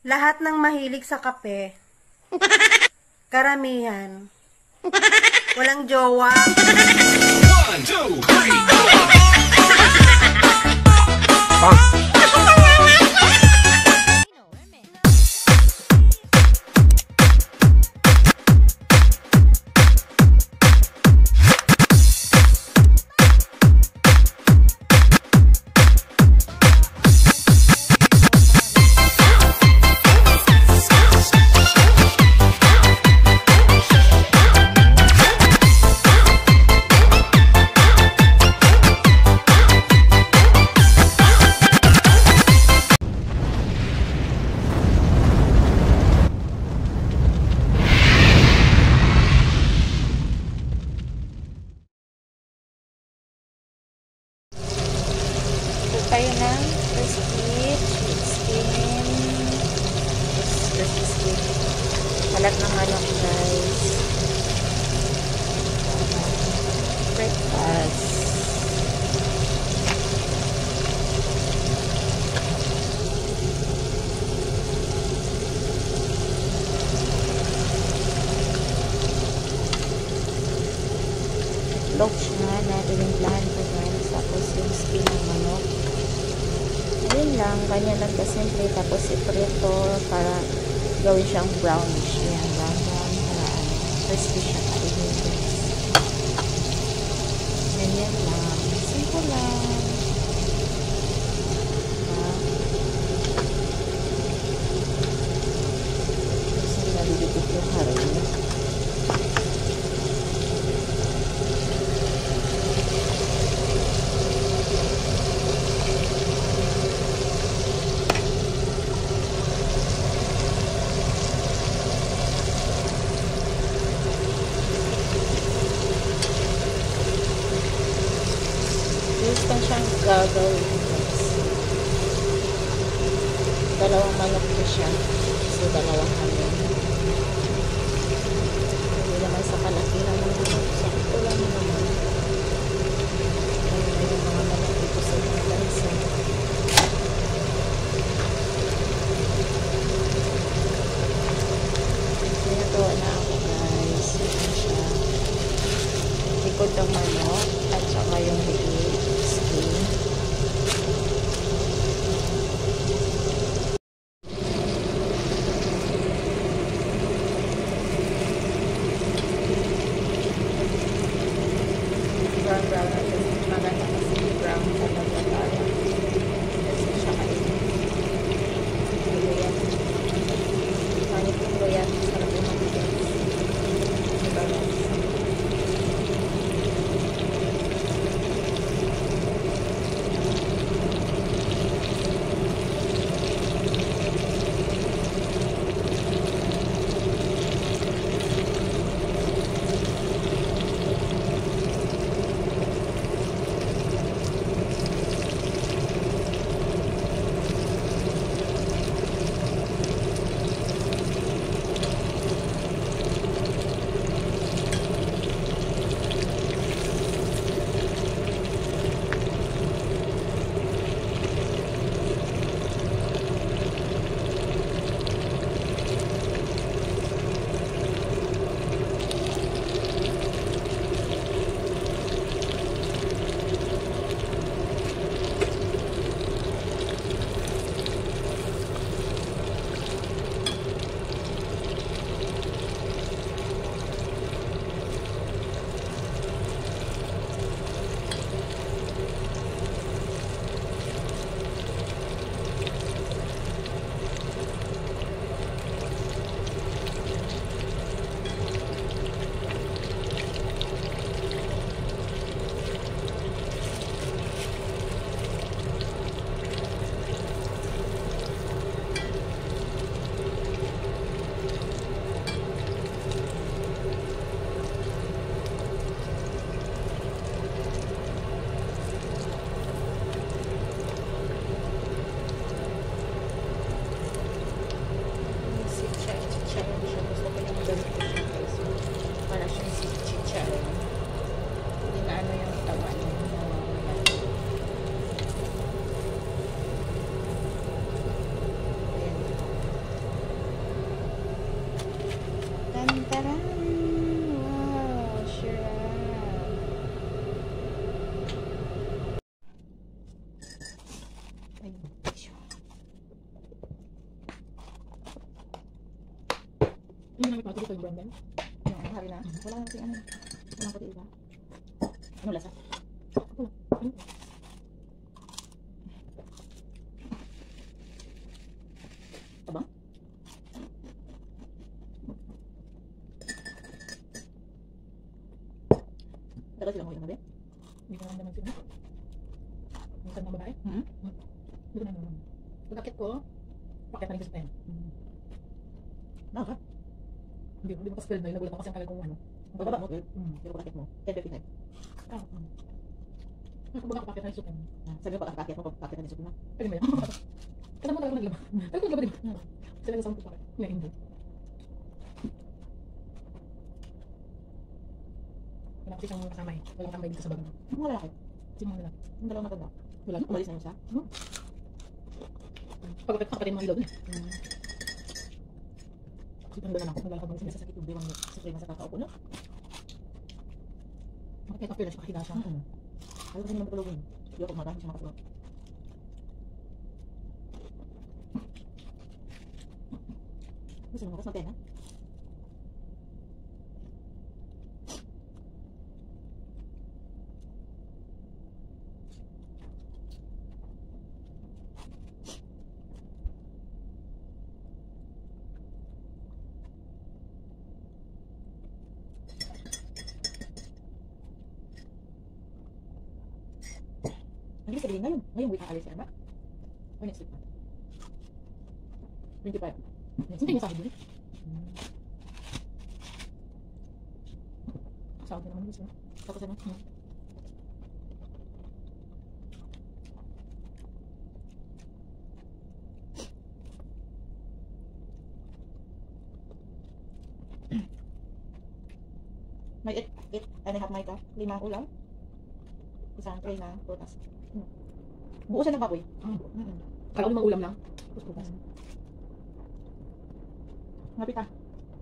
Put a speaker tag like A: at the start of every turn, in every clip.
A: Lahat ng mahilig sa kape, karamihan, walang jowa.
B: 1, 2, 3, 4.
C: Tayo ng Prestige skin. Prestige skin. Balat ng manok, guys. Breakfast. Itlog siya na tinimplahan ko, guys. Tapos yung skin ng manok. Ayun lang, ganyan lang kasimple. Tapos iprito para gawin siyang brownish. Yan, brown para crispy siya kainin, guys. Ganyan lang. Simple lang. Tapos nalilipit yung harina. Gusto siyang gagawin, guys. Dalawang manok ko siya. So, dalawang kami. Hindi naman sa kalakihan ng manok. Sakto lang naman. Ayun na yung mga manok dito sa mga bansa. Pinagawa na ako, guys. Ito siya. Likod ng manok at saka yung liit.
D: Hindi namin patuloy ko yung Brandon.
C: Yung ano, hari na. Wala kasi ano. Walang puti iba. Ano lasa?
D: Ito. Ano?
C: Abang? Tagal silang huwag gabi?
D: Hindi ko naman sila. Minsan ng babae.
C: Hmm?
D: Hindi ko naman. Pag-akit ko, pakit na rin sa pen.
C: Nakaka?
D: Hindi ko pa-spell na yun. Nagulat ako kasi ang tagal kong ano.
C: Ang bababa mo, 12. Pero kung bakit mo, 10.55.
D: Ah, Nakabag ako pakit na rin sa pen.
C: Sabi mo pag-akit mo, pag-akit na din sa puna.
D: Pwede ba yan? Kasi mo talaga naglaba. Pero kung naglaba din. Sila sa sound ko pakit. Hindi, hindi. Wala kasi siyang kasama eh. Walang tambay dito sa bag mo.
C: Ang mga lalaki,
D: Sino mo nila?
C: yung dalawang matanda.
D: Wala.
C: Umalis na yun siya.
D: Pag kapatid mo ang ilaw dun eh. Sipang doon ako. Naglalakad mo
C: Kasi
D: sila.
C: nasasakit yung bewang sa frame sa kakaupo, no?
D: Makakita after na siya kahiga siya.
C: Ayaw ko din naman matulogin. Hindi ako kumakain siya makatulog. Gusto mo, kasi mag-10, ha? Ang ibig sabihin ngayon. Ngayong week ang alis siya, ba? O next week pa? 25.
D: Hindi niya sahod yun. Sahod na naman yun siya.
C: Tapos ano? May 8.5 mic ka. 5 ulam. Isang tray na prutas. Buo siya ng baboy.
D: Kala ko namang ulam lang. Tapos putas.
C: Ngapit ka.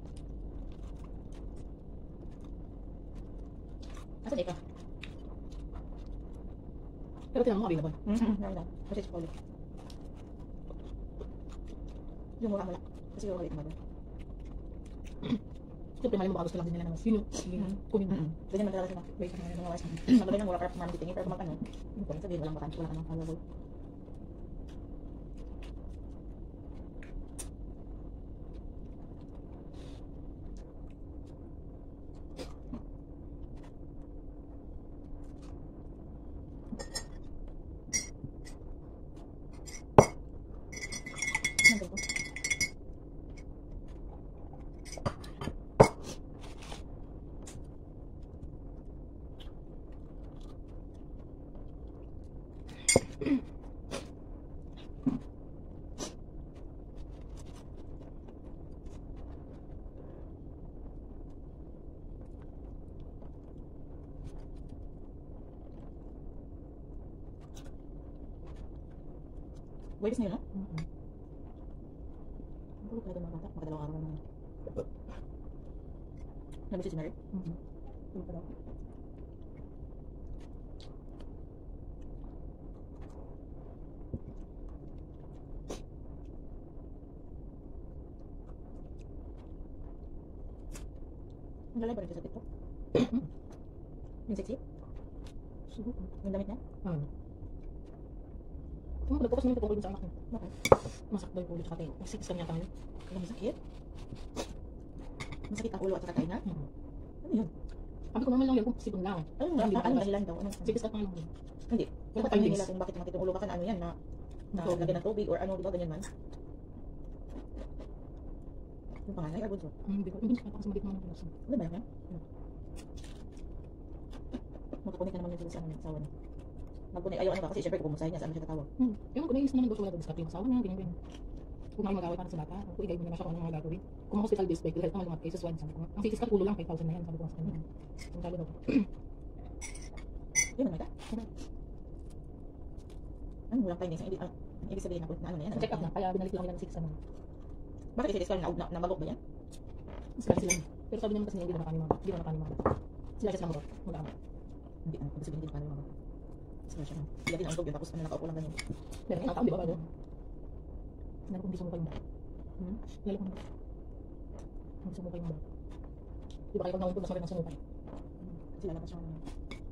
C: Asan ikaw?
D: Pero tinanong mo available.
C: Namin lang. Kasi si Paulo. Yung mura mo lang. Kasi yung ulit mo doon.
D: Siyempre mali mo baka gusto lang din nila naman. Yun yung kumin.
C: Ganyan man talaga sila.
D: Wait, ano
C: Mga walas. Magabay ng mura para pumamit tingin. Pero kung mag-ano, yung point sabihin walang bakante, wala ka ng followable. Nandun ko. Waitis na yun, no? Ang tulog kaya doon mga bata. Makadalawang araw naman. Nabisi si Mary?
D: Yung pa daw.
C: Ang lalay ba rin siya sa TikTok? Yung sexy?
D: Siguro.
C: Yung damit niya?
D: Nag-focus naman ito tungkol dun sa anak ko.
C: Bakit?
D: Masakit daw yung ulo tsaka tayo. Mas 6 kanya tayo.
C: Alam mo sakit? Masakit ang ulo at saka tayo na? Ano yun?
D: Sabi ko naman lang yun kung sipon lang.
C: Anong dahilan daw? Anong,
D: Sige, start lang yun.
C: hindi.
D: Wala
C: Kung
D: tayong
C: ano
D: days.
C: nila kung bakit makit yung ulo, baka na ano yan na
D: Tubig.
C: lagyan ng tubig or ano, di ba ganyan man? Yung panganay or bunso?
D: Hindi ko. Yung bunso kasi magiging naman ako.
C: Ano ba yan? Magkakunik ka naman yun sa asawa niya. Magkunik, ayaw ano ba? Kasi syempre kung bumusahin niya, saan mo siya tatawag?
D: Ewan ko, naiis naman daw siya wala daw discard yung asawa niya, ganyan. Kung may mag-away para sa bata, kung igay mo na siya kung ano mga gagawin. Kung hospital bills, like, health naman mga cases, one, sabi ko nga. Ang CT scan ulo lang, 5,000 na yan, sabi ko nga sa kanya. Ang talo daw.
C: Yun naman ka? Ano, walang findings. Ang ibig sabihin na ano na yan?
D: Check up na, kaya binalik lang nila ng 6 ano.
C: Bakit kasi discount na bagok ba yan?
D: Mas kaya sila. Pero sabi naman kasi hindi na nakani mama. Hindi na nakani mama. Sila just lang mo mag-ama.
C: Hindi, ano, ibig sabihin din paano yung mga sila siya. Sila din ang tubig, tapos ano nakaupo lang ganyan.
D: Meron nga ang tao, di ba bago? Nalo kung di sumuka yung bata. Nalo kung Hindi sumukay mo ba? Di ba kayo pag naumpod, mas magandang sumukay?
C: Kasi lalabas siya naman.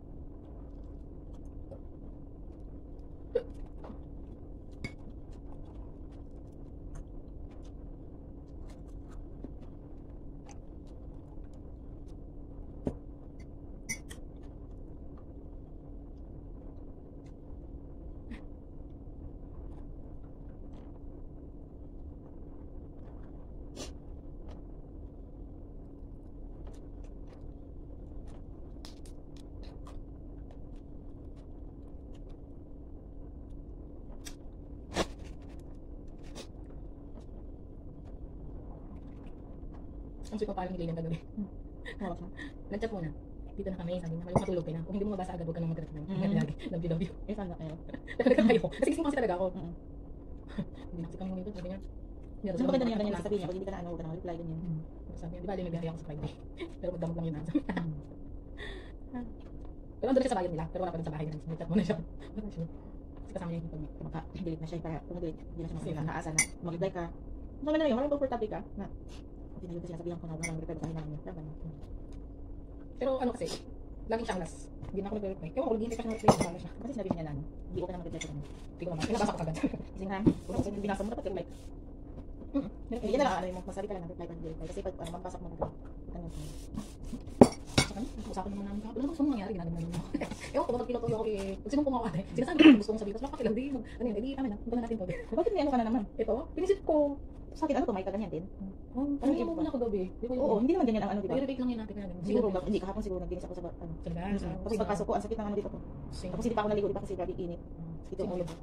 D: Ang sweet mo parang hindi lang kagabi.
C: Hawak mo.
D: Nag-chat muna. Dito na kami, sabi niya, malamang matulog ka na. Kung hindi mo mabasa agad, huwag ka nang mag-reply. Lagi, love you.
C: Eh, saan na kayo?
D: Talaga kayo. Kasi gising mo kasi talaga ako.
C: Mm.
D: Hindi na kasi kami nito, sabi niya. Hindi
C: Ano ba ganda niya ganyan sasabihin niya? Kung hindi ka na ano, huwag ka na reply ganyan.
D: Sabi niya, di ba, nagbiyahe ako sa Friday. Pero magdamag lang yun nasa. Pero andun siya sa bayan nila, pero wala pa rin sa bahay nila. Nag-chat muna siya. Wala siya. Kasi kasama niya yung pag
C: Delete na siya para kung delete, hindi na siya makakaasa na mag-reply ka. Ano naman na yun, walang comfortable ka na hindi na yun kasi sinasabihan ko na walang reply sa namin.
D: Pero ano kasi, laging siya alas. Hindi na ako nag-reply. Ewan ko, naghihintay pa siya ng reply. Wala siya.
C: Kasi sinabi niya na, hindi ko ka na mag-reply sa kanya.
D: Hindi ko naman. Pinabasa ko agad.
C: Kasi nga, kung binasa mo dapat reply. Eh, yan na lang, ano yung masabi ka lang ng reply pag reply. Kasi pag mabasa mo na ano
D: Sa kanya, usapan naman namin kahapon. Ano ba gusto mong mangyari? Ginagawa naman mo. Ewan ko, kapag pilotoyo ako eh. Pag sinong kumakawa eh. Sinasabi ko, gusto kong sabihin. Tapos makakilang, di, ano yun, di, tama na. Punta na natin to.
C: bakit may ano ka na naman?
D: Ito, pinisip ko.
C: Sa akin, ano to, may kaganyan din?
D: Ano yung muna kagabi? Di ba yun?
C: Oo, hindi naman ganyan ang ano, di ba?
D: I-rebake lang yun natin. Kaya ganun.
C: Siguro, hindi kahapon siguro nagbinis ako sa ano.
D: Talaga?
C: Tapos pagpasok ko, ang sakit ng ano dito ko. Tapos hindi pa ako naligo, di ba kasi grabe init. Ito yung ulo ko.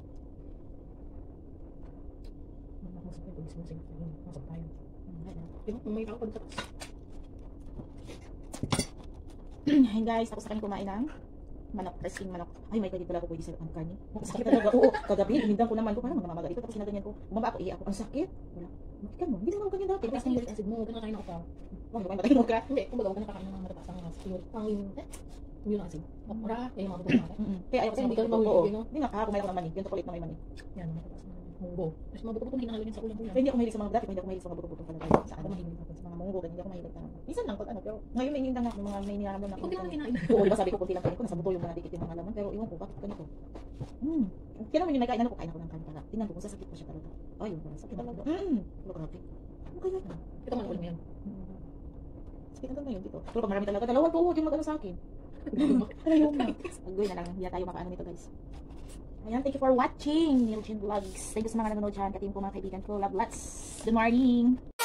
D: Masok tayo. Masok tayo. Di ba? May tao pa sa taas.
C: Hey guys, tapos na kami kumain ng manok, pressing manok. Ay, may dito pala ako pwede sa ang karne. Ang sakit talaga. Oo, kagabi, hinindang ko naman ko. Parang mamamaga dito. Tapos sinaganyan ko. Bumaba ako, iiyak ako. Ang sakit. Wala. Bakit ka mo? Hindi naman ako ganyan dati.
D: Tapos ang uric acid mo, huwag ka nakain ako pa.
C: Huwag naman matay mo ka.
D: Hindi, kumbaga huwag ka nakakain ng matataas ang uric acid. Opera, eh yung mga buto natin.
C: Kaya ayaw kasi
D: Hindi ka
C: magbuto.
D: mahulog,
C: Oo.
D: no?
C: Hindi nga, kahapon may ako ng mani. Yung chocolate na may mani.
D: Yan, matataas na munggo. Tapos mga buto-buto hindi nakalagyan sa ulam-ulam.
C: Kaya hindi ako mahilig sa mga dati. Hindi ako mahilig sa mga buto-buto talaga. Sa
D: Ako
C: ano.
D: mahilig ako.
C: Sa mga munggo. Hindi ako mahilig talaga. Minsan lang pag ano. Pero ngayon may inindang ako. Mga may niraramdaman na.
D: Kunti lang kinain.
C: Oo, di ba sabi ko kunti lang kain ko. Nasa buto yung mga dikit yung mga laman. Pero iwan ko, bakit ganito? Kaya naman yung nagkain ano ko, kain ako ng kain pala. Tingnan ko kung sasakit pa siya talaga. Ay, yun pala. Sakit talaga. Ano grabe. Ano kaya yan?
D: Ito mga ulam yan.
C: Sakit na ngayon dito. Pero pag marami talaga, dalawang tuhod yung mag-ano sa akin. Ayun na. Pag-goy na lang. Hindi na tayo makaano nito guys. Ayan, thank you for watching Nilchin Vlogs. Thank you sa mga nanonood dyan. Katim ko mga kaibigan ko. Love lots. Good morning.